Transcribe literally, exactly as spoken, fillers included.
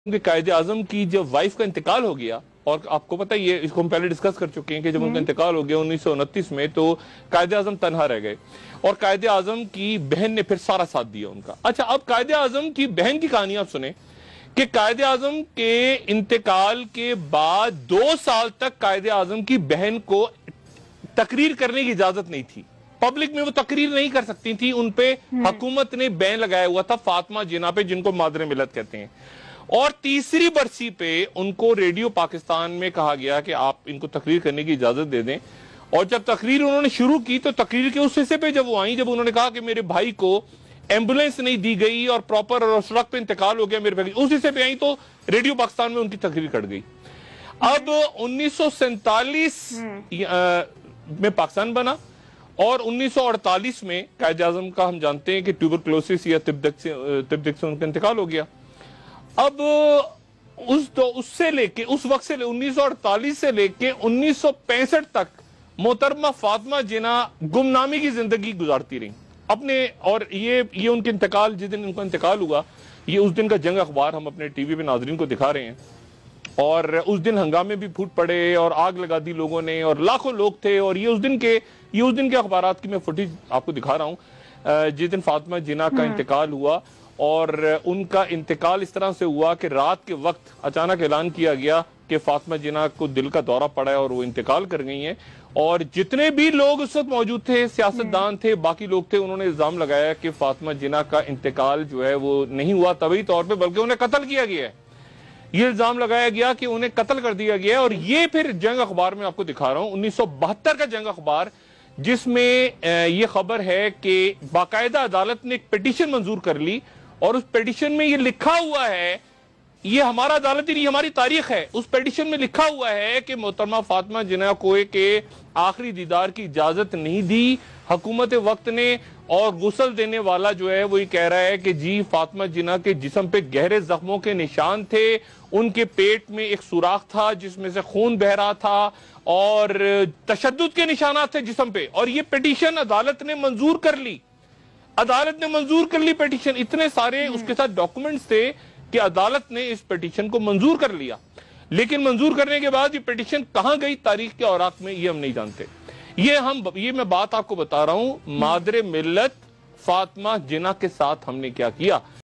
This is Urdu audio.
کہ قائد اعظم کی جب وائف کا انتقال ہو گیا، اور آپ کو پتہ یہ اس کو ہم پہلے ڈسکس کر چکے ہیں کہ جب ان کا انتقال ہو گیا انیس سو انتیس میں، تو قائد اعظم تنہا رہ گئے اور قائد اعظم کی بہن نے پھر سارا ساتھ دیا ان کا۔ اچھا، اب قائد اعظم کی بہن کی کہانی آپ سنیں کہ قائد اعظم کے انتقال کے بعد دو سال تک قائد اعظم کی بہن کو تقریر کرنے کی اجازت نہیں تھی، پبلک میں وہ تقریر نہیں کر سکتی تھی، ان پہ حکومت نے بین لگایا ہوا تھا فاطمہ جناح پہ، جن کو مادر ملت کہتے ہیں۔ اور تیسری برسی پہ ان کو ریڈیو پاکستان میں کہا گیا کہ آپ ان کو تقریر کرنے کی اجازت دے دیں، اور جب تقریر انہوں نے شروع کی تو تقریر کے اس حصے پہ جب وہ آئیں، جب انہوں نے کہا کہ میرے بھائی کو ایمبولینس نہیں دی گئی اور پراپر اور سڑک پہ انتقال ہو گیا میرے بھائی، اس حصے پہ آئیں تو ریڈیو پاکستان میں ان کی تقریر کٹ گئی۔ اب انیس سو سینتالیس میں پاکستان بنا، اور انیس سو اڑتالیس میں قائد اعظم کا ہم جانتے ہیں کہ ٹیوبرکلوسس یا تبدک سے ان کا انتقال ہو گیا۔ اب اس دو اس سے لے کے اس وقت سے انیس سو اڑتالیس سے لے کے انیس سو پینسٹھ تک محترمہ فاطمہ جناح گمنامی کی زندگی گزارتی رہی اپنے، اور یہ یہ ان کے انتقال، جس دن ان کا انتقال ہوا، یہ اس دن کا جنگ اخبار ہم اپنے ٹی وی پہ ناظرین کو دکھا رہے ہیں، اور اس دن ہنگامے بھی پھوٹ پڑے اور آگ لگا دی لوگوں نے اور لاکھوں لوگ تھے، اور یہ اس دن کے یہ اس دن کے اخبارات کی میں فوٹیج آپ کو دکھا رہا ہوں جس دن فاطمہ جناح کا انتقال ہوا۔ اور ان کا انتقال اس طرح سے ہوا کہ رات کے وقت اچانک اعلان کیا گیا کہ فاطمہ جناح کو دل کا دورہ پڑا ہے اور وہ انتقال کر گئی ہیں، اور جتنے بھی لوگ اس وقت موجود تھے، سیاستدان تھے، باقی لوگ تھے، انہوں نے الزام لگایا کہ فاطمہ جناح کا انتقال جو ہے وہ نہیں ہوا طبعی طور پہ، بلکہ انہیں قتل کیا گیا ہے۔ یہ الزام لگایا گیا کہ انہیں قتل کر دیا گیا ہے، اور یہ پھر جنگ اخبار میں آپ کو دکھا رہا ہوں، انیس سو بہتر کا جنگ اخبار، جس میں یہ خبر ہے کہ باقاعدہ عدالت نے ایک پیٹیشن منظور کر لی، اور اس پیٹیشن میں یہ لکھا ہوا ہے، یہ ہمارا عدالت ہی نہیں، ہماری تاریخ ہے، اس پیٹیشن میں لکھا ہوا ہے کہ محترمہ فاطمہ جناح کو کے آخری دیدار کی اجازت نہیں دی حکومت وقت نے، اور غسل دینے والا جو ہے وہ یہ کہہ رہا ہے کہ جی فاطمہ جناح کے جسم پہ گہرے زخموں کے نشان تھے، ان کے پیٹ میں ایک سوراخ تھا جس میں سے خون بہ رہا تھا، اور تشدد کے نشانات تھے جسم پہ، اور یہ پیٹیشن عدالت نے منظور کر لی، عدالت نے منظور کر لی پیٹیشن، اتنے سارے اس کے ساتھ ڈاکومنٹس تھے کہ عدالت نے اس پیٹیشن کو منظور کر لیا۔ لیکن منظور کرنے کے بعد یہ پیٹیشن کہاں گئی تاریخ کے اوراق میں، یہ ہم نہیں جانتے۔ یہ ہم یہ میں بات آپ کو بتا رہا ہوں، مادر ملت فاطمہ جناح کے ساتھ ہم نے کیا کیا۔